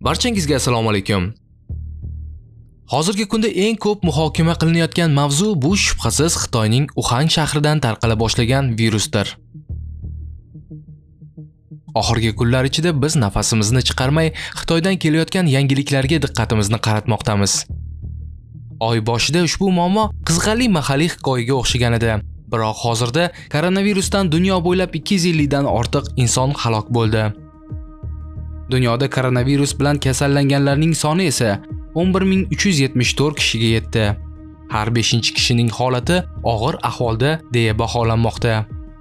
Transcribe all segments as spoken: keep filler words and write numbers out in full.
Barchangizga assalomu alaykum. Hozirgi kunda eng ko'p muhokama qilinayotgan mavzu bu shubhasiz Xitoyning Uxan shahridan tarqala boshlagan virusdir. Oxirgi kunlar ichida biz nafasimizni chiqarmay Xitoydan kelayotgan yangiliklarga diqqatimizni qaratmoqdamiz. Oy boshida ushbu muammo qiziqarli mahalliy hikoyaga o'xshagan edi. Biroq hozirda koronavirusdan dunyo bo'ylab ikki yuz ellik dan ortiq inson halok bo'ldi. Dunyoda koronavirus bilan kasallanganlarning soni esa o'n bir ming uch yuz yetmish to'rt kishiga yetdi. Har beshinchi kishining holati og'ir ahvolda deya baholanmoqda.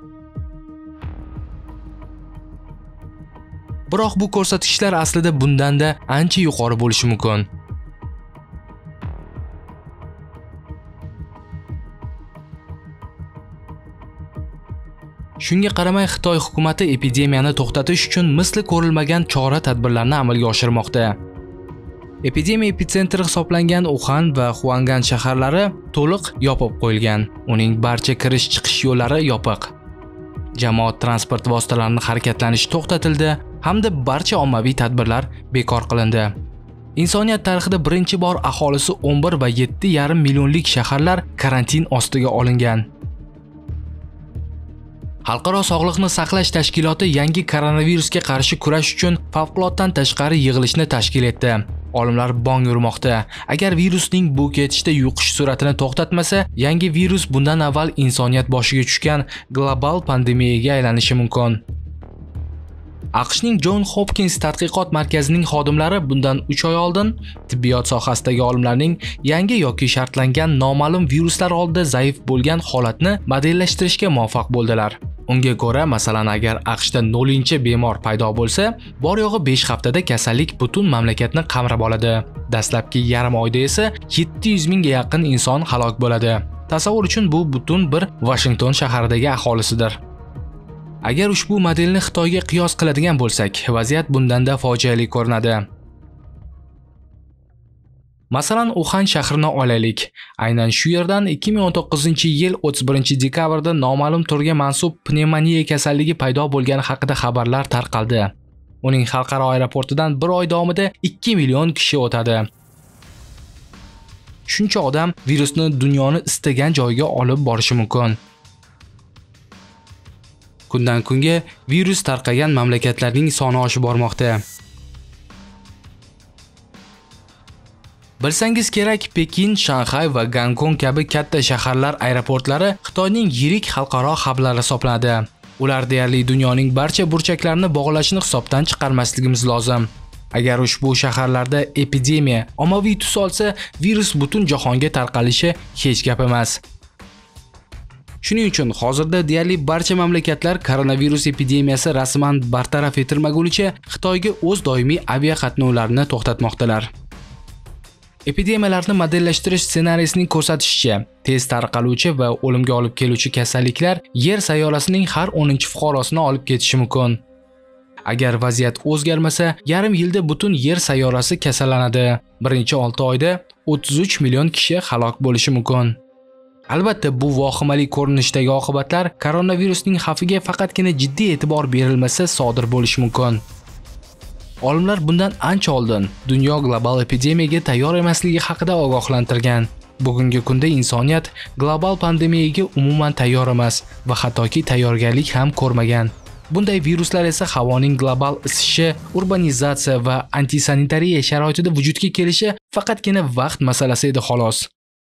Biroq bu ko'rsatkichlar aslida bundan-da ancha yuqori bo'lishi mumkin. Shunga qaramay Xitoy hukumati epidemiyani to'xtatish uchun misli ko'rilmagan chora-tadbirlarni amalga oshirmoqda. Epidemiya epitsentri hisoblangan Uxan va Huangan shaharlari to'liq yopib qo'yilgan. Uning barcha kirish-chiqish yo'llari yopiq. Jamoat transport vositalarining harakatlanishi to'xtatildi hamda barcha ommaviy tadbirlar bekor qilindi. Insoniyat tarixida birinchi bor aholisi o'n bir va yetti yarim millionlik shaharlar karantin ostiga olingan. Xalqaro sog'liqni saqlash tashkiloti yangi koronavirusga qarshi kurash uchun favquloddan tashqari yig'ilishni tashkil etdi. Olimlar bong urmoqda. Agar virusning bu ketishda yuqish sur'atini to'xtatmasa, yangi virus bundan avval insoniyat boshiga tushgan global pandemiyaga aylanishi mumkin. AQShning John Hopkins tadqiqot markazining xodimlari bundan uch oy oldin tibbiyot sohasidagi olimlarning yangi yoki shartlangan noma'lum viruslar oldida zaif bo'lgan holatni modellashtirishga muvaffaq bo'ldilar. Unga ko'ra, masalan, agar AQShda nollinchi bemor paydo bo'lsa, bor yo'g'i besh haftada kasallik butun mamlakatni qamrab oladi. Dastlabki yarim oyda esa yetti yuz mingga yaqin inson halok bo'ladi. Tasavvur uchun bu butun bir Washington shaharidagi aholisidir. Agar ushbu modelni Xitoyga qiyos qiladigan bo'lsak, vaziyat bundanda fojiali ko'rinadi. Masalan, Uxan shahrini olaylik. Aynan shu yerdan ikki ming o'n to'qqizinchi yil o'ttiz birinchi dekabrda noma'lum turga mansub pnevmoniya kasalligi paydo bo'lgani haqida xabarlar tarqaldi. Uning xalqaro aeroportidan bir oy davomida ikki million kishi o'tadi. Shuncha odam virusni dunyoni istagan joyga olib borishi mumkin. Kundan kunga virus tarqagan mamlakatlarning soni oshib bormoqda. Bilsangiz kerak, Pekin, Shanxay va Gonkong kabi katta shaharlar aeroportlari Xitoyning yirik xalqaro hablari hisoblanadi. Ular deyarli dunyoning barcha burchaklarini bog'lashini hisobdan chiqarmasligimiz lozim. Agar ushbu shaharlarda epidemiya ommaviy tus olsa, virus butun jahonga tarqalishi hech gap emas. Shuning uchun hozirda deyarli barcha mamlakatlar koronavirus epidemiyasi rasman bartaraf etilmagunicha Xitoyga o'z doimiy aviaqatnovlarini to'xtatmoqdalar. Epidemiyalarni modellashtirish ssenariysining ko'rsatishicha, tez tarqaluvchi va o'limga olib keluvchi kasalliklar Yer sayyorasining har o'ninchi fuqarosini olib ketishi mumkin. Agar vaziyat o'zgarmasa, yarim yilda butun Yer sayyorasi kasallanadi. Birinchi olti oyda o'ttiz uch million kishi halok bo'lishi mumkin. Albatta, bu vahimali ko'rinishdagi oqibatlar koronavirusning xavfiga faqatgina jiddiy e'tibor berilmasa sodir bo'lishi mumkin. Olimlar bundan ancha oldin dunyo global epidemiyaga tayyor emasligi haqida ogohlantirgan. Bugungi kunda insoniyat global pandemiyaga umuman tayyor emas va hattoki tayyorgarlik ham ko'rmagan. Bunday viruslar esa havoning global isishi, urbanizatsiya va antisanitariya sharoitida vujudga kelishi faqatgina vaqt masalasi edi xolos.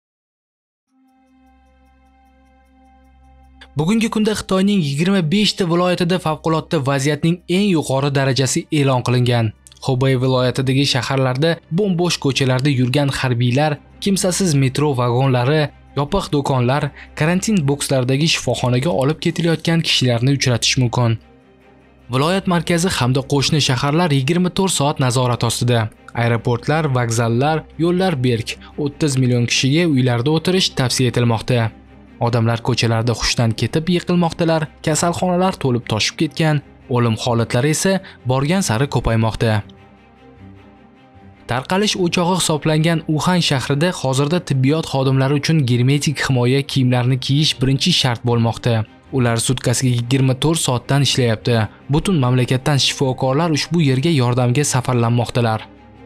Bugungi kunda Xitoyning yigirma besh ta viloyatida favqulodda vaziyatning eng yuqori darajasi e'lon qilingan. Hubei viloyatidagi shaharlarda bo'm-bo'sh ko'chalarda yurgan harbiylar, kimsasiz metro vagonlari, yopiq do'konlar, karantin bokslaridagi shifoxonaga olib ketilayotgan kishilarni uchratish mumkin. Viloyat markazi hamda qo'shni shaharlar yigirma to'rt soat nazorat ostida. Aeroportlar, vokzallar, yo'llar berk. o'ttiz million kishiga uylarda o'tirish tavsiya etilmoqda. Odamlar ko'chalarda hushdan ketib yiqilmoqdalar, kasalxonalar to'lib toshib ketgan, o'lim holatlari esa borgan sari ko'paymoqda. Tarqalish o'chog'i hisoblangan Uxan shahrida hozirda tibbiyot xodimlari uchun germetik himoya kiyimlarini kiyish birinchi shart bo'lmoqda. Ular sutkasiga yigirma to'rt soatdan ishlayapti. Butun mamlakatdan shifokorlar ushbu yerga yordamga safarlanmoqdalar.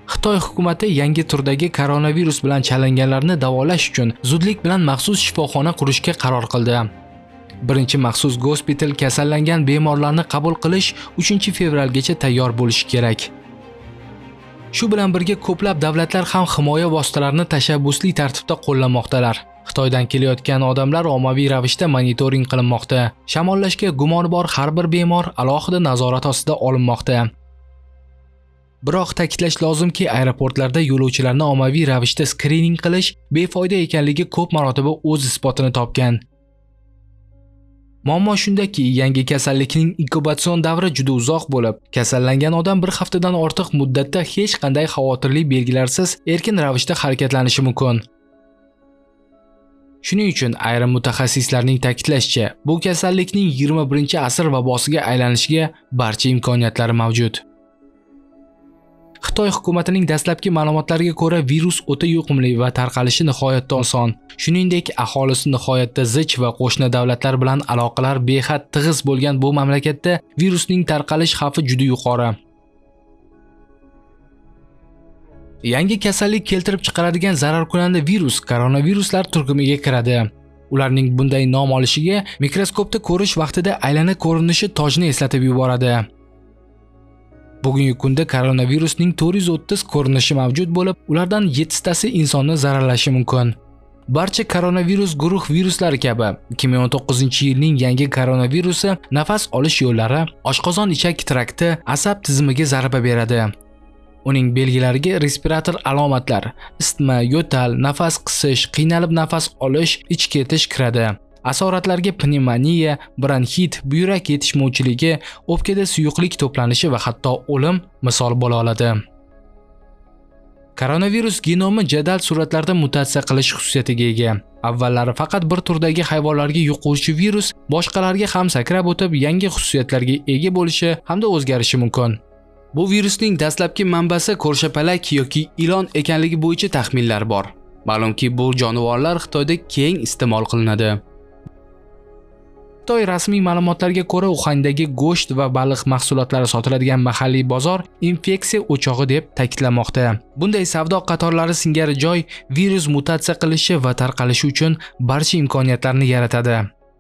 Xitoy hukumati yangi turdagi koronavirus bilan chalinganlarni davolash uchun zudlik bilan maxsus shifoxona qurishga qaror qildi. Birinchi maxsus gospital kasallangan bemorlarni qabul qilish uchinchi fevralgacha tayyor bo'lishi kerak. Shu bilan birga ko'plab davlatlar ham himoya vositalarini tashabbusli tartibda qo'llamoqdalar. Xitoydan kelayotgan odamlar ommaviy ravishda monitoring qilinmoqda. Shamollashga gumoni bor har bir bemor alohida nazorat ostida olinmoqda. Biroq ta'kidlash lozimki, aeroportlarda yo'lovchilarni ommaviy ravishda skrining qilish befoyda ekanligi ko'p marotaba o'z isbotini topgan. Muammo shundaki, yangi kasallikning inkubatsion davri juda uzoq bo'lib, kasallangan odam bir haftadan ortiq muddatda hech qanday xavotirli belgilarsiz erkin ravishda harakatlanishi mumkin. Shuning uchun ayrim mutaxassislarning ta'kidlashicha, bu kasallikning yigirma birinchi asr vabosiga aylanishiga barcha imkoniyatlari mavjud. Xitoy hukumatining dastlabki ma'lumotlariga ko'ra, virus o'ta yuqumli va tarqalishi nihoyatda oson. Shuningdek, aholisi nihoyatda zich va qo'shni davlatlar bilan aloqalar behad tig'iz bo'lgan bu mamlakatda virusning tarqalish xavfi juda yuqori. Yangi kasallik keltirib chiqaradigan zararkunanda virus koronaviruslar turkumiga kiradi. Ularning bunday nom olishiga mikroskopda ko'rish vaqtida aylana ko'rinishi tojni eslatib yuboradi. Bugungi kunda koronavirusning to'rt yuz o'ttiz ko'rinishi mavjud bo'lib, ulardan yettitasi insonni zararlashi mumkin. Barcha koronavirus guruh viruslari kabi ikki ming o'n to'qqizinchi yilning yangi koronavirusi nafas olish yo'llari, oshqozon ichak trakti, asab tizimiga zarba beradi. Uning belgilariga respirator alomatlar, isitma, yo'tal, nafas qisish, qiynalib nafas olish, ich ketish kiradi. Asoratlarga pnevmoniya, bronxit, buyrak yetishmovchiligi, o'pkada suyuqlik to'planishi va hatto o'lim misol bo'la oladi. Koronavirus genomi jadal sur'atlarda mutatsiya qilish xususiyatiga ega. Avvallari faqat bir turdagi hayvonlarga yuquvchi virus boshqalarga ham sakrab o'tib, yangi xususiyatlarga ega bo'lishi hamda o'zgarishi mumkin. Bu virusning dastlabki manbasi ko'rshapalak yoki ilon ekanligi bo'yicha taxminlar bor. Ma'lumki, bu jonivorlar Xitoyda keng iste'mol qilinadi. Xitoy rasmiy ma'lumotlariga ko'ra, Uxandagi go'sht va baliq mahsulotlari sotiladigan mahalliy bozor infeksiya o'chog'i deb ta'kidlamoqda. Bunday savdo qatorlari singari joy virus mutatsiya qilishi va tarqalishi uchun barcha imkoniyatlarni yaratadi.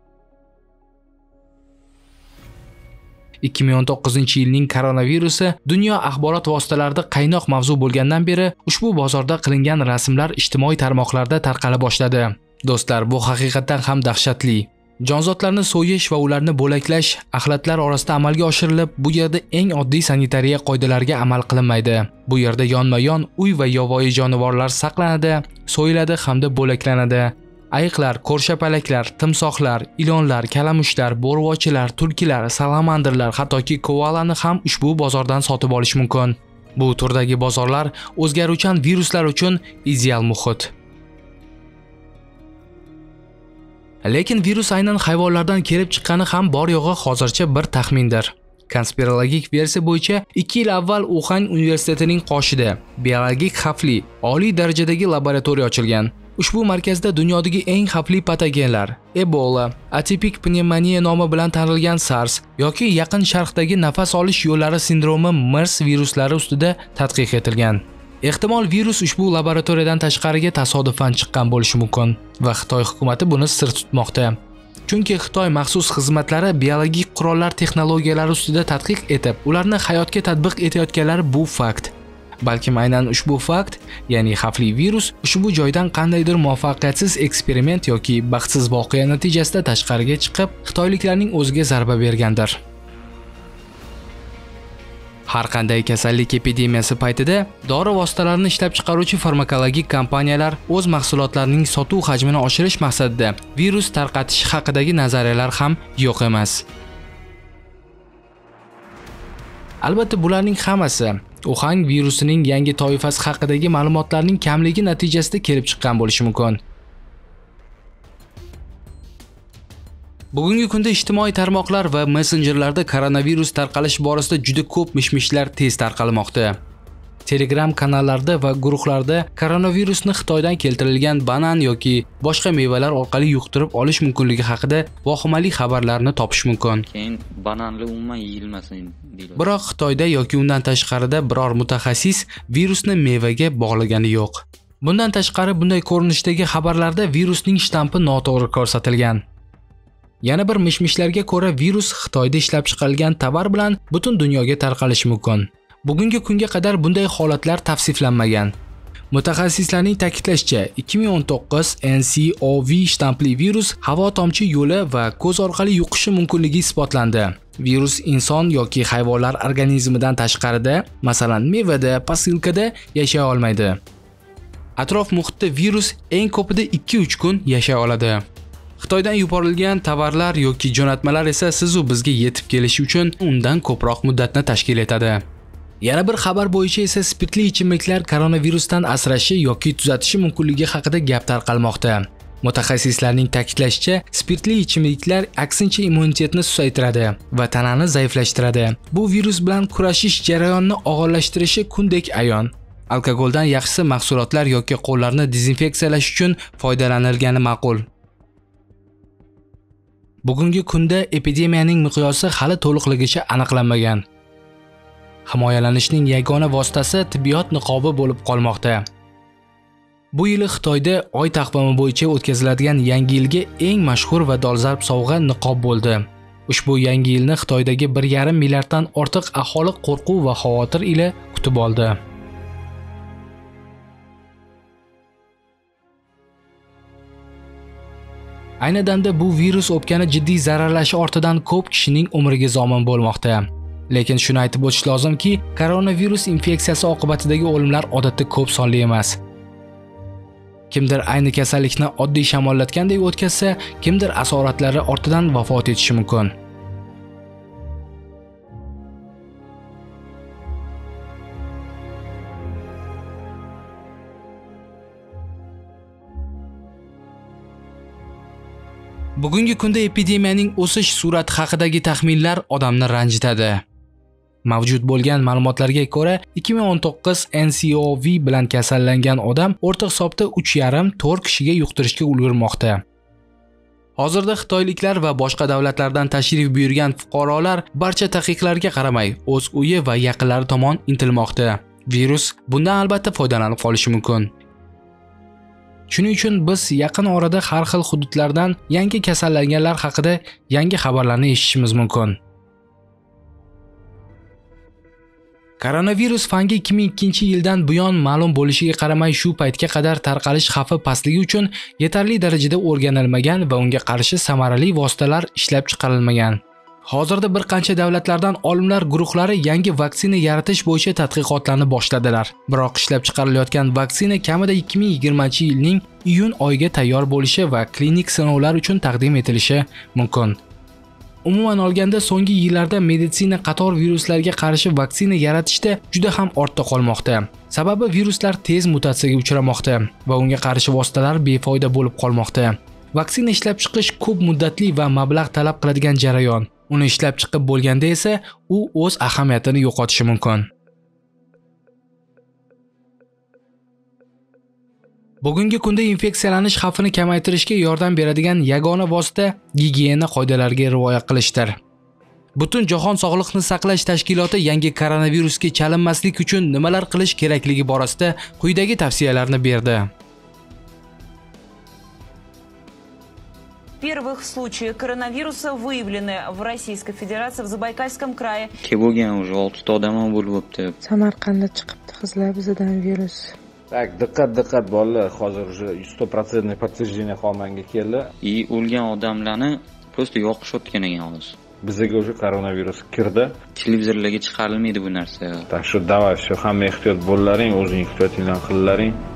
ikki ming o'n to'qqizinchi yilning koronavirusi dunyo axborot vositalarida qaynoq mavzu bo'lgandan beri ushbu bozorda qilingan rasmlar ijtimoiy tarmoqlarda tarqala boshladi. Do'stlar, bu haqiqatan ham dahshatli. Jonzotlarni so'yish va ularni bo'laklash axlatlar orasida amalga oshirilib, bu yerda eng oddiy sanitariya qoidalariga amal qilinmaydi. Bu yerda yonma-yon uy va yovvoyi jonivorlar saqlanadi, so'yiladi hamda bo'laklanadi. Ayiqlar, ko'rshapalaklar, timsohlar, ilonlar, kalamushlar, bo'rvochilar, tulkilar, salamandralar, hattoki koalani ham ushbu bozordan sotib olish mumkin. Bu turdagi bozorlar o'zgaruvchan viruslar uchun ideal muhit. Lekin virus aynan hayvonlardan kelib chiqqani ham bor yo'g'i hozircha bir taxmindir. Konspirologik versiya bo'yicha ikki yil avval Uxan universitetining qoshida biologik xavfli oliy darajadagi laboratoriya ochilgan. Ushbu markazda dunyodagi eng xavfli patogenlar, Ebola, atipik pnevmoniya nomi bilan tanilgan SARS yoki Yaqin Sharqdagi nafas olish yo'llari sindromi MERS viruslari ustida tadqiq etilgan. Ehtimol virus ushbu laboratoriyadan tashqariga tasodifan chiqqan bo'lishi mumkin va Xitoy hukumati buni sir tutmoqda. Chunki Xitoy maxsus xizmatlari biologik qurollar texnologiyalari ustida tadqiq etib, ularni hayotga tatbiq etayotganlari bu fakt. Balkim aynan ushbu fakt, ya'ni xavfli virus ushbu joydan qandaydir muvaffaqiyatsiz eksperiment yoki baxtsiz voqea natijasida tashqariga chiqib, xitoyliklarning o'ziga zarba bergandir. Har qanday kasallik epidemiyasi paytida dori vositalarini ishlab chiqaruvchi farmakologik kompaniyalar o'z mahsulotlarining sotuv hajmini oshirish maqsadida virus tarqatish haqidagi nazariyalar ham yo'q emas. Albatta, bularning hammasi Uxan virusining yangi toifasi haqidagi ma'lumotlarning kamligi natijasida kelib chiqqan bo'lishi mumkin. Bugungi kunda ijtimoiy tarmoqlar va messenjerlarda koronavirus tarqalishi borasida juda ko'p mishmishlar tez tarqalmoqda. Telegram kanallarda va guruhlarda koronavirusni Xitoydan keltirilgan banan yoki boshqa mevalar orqali yuqtirib olish mumkinligi haqida vahimali xabarlarni topish mumkin. Keyin bananli umuman yeyilmasin deyiladi. Biroq Xitoyda yoki undan tashqarida biror mutaxassis virusni mevaga bog'lagani yo'q. Bundan tashqari bunday ko'rinishdagi xabarlarda virusning shtampi noto'g'ri ko'rsatilgan. Yana bir mishmishlarga ko'ra virus Xitoyda ishlab chiqarilgan tovar bilan butun dunyoga tarqalishi mumkin. Bugungi kunga qadar bunday holatlar tavsiflanmagan. Mutaxassislarning ta'kidlashicha, ikki ming o'n to'qqiz N C O V shtampli virus havo tomchi yo'li va ko'z orqali yuqishi mumkinligi isbotlandi. Virus inson yoki hayvonlar organizmidan tashqarida, masalan, mevada, posilkada yashay olmaydi. Atrof muhitda virus eng ko'pida ikki uch kun yashay oladi. Xitoydan yuborilgan tovarlar yoki jo'natmalar esa siz u bizga yetib kelishi uchun undan ko'proq muddatni tashkil etadi. Yana bir xabar bo'yicha esa spirtli ichimliklar koronavirusdan asrashi yoki tuzatishi mumkinligi haqida gap tarqalmoqda. Mutaxassislarning ta'kidlashicha, spirtli ichimliklar aksincha immunitetni susaytiradi va tanani zaiflashtiradi. Bu virus bilan kurashish jarayonini og'irlashtirishi kundek ayon. Alkogoldan yaxshisi mahsulotlar yoki qo'llarni dezinfeksiyalash uchun foydalanilgani ma'qul. Bugungi kunda epidemiyaning miqyosi hali to'liqligicha aniqlanmagan. Himoyalanishning yagona vositasi tibbiyot niqobi bo'lib qolmoqda. Bu yil Xitoyda oy taqvimi bo'yicha o'tkaziladigan yangi yilga eng mashhur va dolzarb sovg'a niqob bo'ldi. Ushbu yangi yilni Xitoydagi bir yarim milliarddan ortiq aholi qo'rquv va xavotir ila kutib oldi. Ayni damda bu virus o'pkani jiddiy zararlashi ortidan ko'p kishining umriga zomin bo'lmoqda. Lekin shuni aytib o'tish lozimki, koronavirus infeksiyasi oqibatidagi o'limlar odatda ko'p sonli emas. Kimdir ayni kasallikni oddiy shamollatgandek o'tkazsa, kimdir asoratlari ortidan vafot etishi mumkin. Bugungi kunda epidemiyaning o'sish surati haqidagi taxminlar odamni ranjitadi. Mavjud bo'lgan ma'lumotlarga ko'ra, ikki ming o'n to'qqiz N C O V bilan kasallangan odam o'rta hisobda uch yarim to'rt kishiga yuqtirishga ulgurmoqda. Hozirda xitoyliklar va boshqa davlatlardan tashrif buyurgan fuqarolar barcha taqiqlarga qaramay o'z uyi va yaqinlari tomon intilmoqda. Virus bundan albatta foydalanib qolishi mumkin. Shuning uchun biz yaqin orada har xil hududlardan yangi kasallanganlar haqida yangi xabarlarni eshitishimiz mumkin. Koronavirus fangi ikki ming ikkinchi yildan buyon ma'lum bo'lishiga qaramay shu paytga qadar tarqalish xavfi pastligi uchun yetarli darajada o'rganilmagan va unga qarshi samarali vositalar ishlab chiqarilmagan. Hozirda bir qancha davlatlardan olimlar guruhlari yangi vaksina yaratish bo'yicha tadqiqotlarni boshladilar. Biroq ishlab chiqarilayotgan vaksina kamida ikki ming yigirmanchi yilning iyun oyiga tayyor bo'lishi va klinik sinovlar uchun taqdim etilishi mumkin. Umuman olganda so'nggi yillarda meditsina qator viruslarga qarshi vaksina yaratishda juda ham ortda qolmoqda. Sababi viruslar tez mutatsiyaga uchramoqda va unga qarshi vositalar befoyda bo'lib qolmoqda. Vaksina ishlab chiqish ko'p muddatli va mablag' talab qiladigan jarayon. Uni ishlab chiqib bo'lganda esa u o'z ahamiyatini yo'qotishi mumkin. Bugungi kunda infeksiyalanish xavfini kamaytirishga yordam beradigan yagona vosita gigiyena qoidalariga rioya qilishdir. Butun jahon sog'liqni saqlash tashkiloti yangi koronavirusga chalinmaslik uchun nimalar qilish kerakligi borasida quyidagi tavsiyalarni berdi. Первых случаев коронавируса выявлены в Российской Федерации в Забайкальском крае. Kelgan уже oltita odam ham bo'lib o'tdi. Samarqandda chiqibdi qizlar bizdan virus. Так, diqqat diqqat bolalar, hozir уже sto процент подтверждение Xomanga keldi. И o'lgan odamlarni просто yoqishayotgan ekan hozir. Bizga уже koronavirus kirdi. Televizorlarga chiqarilmaydi bu narsa. Так, shu davay, shu hamma ehtiyot bo'llaring, o'zing ehtiyotinglarni qillaring.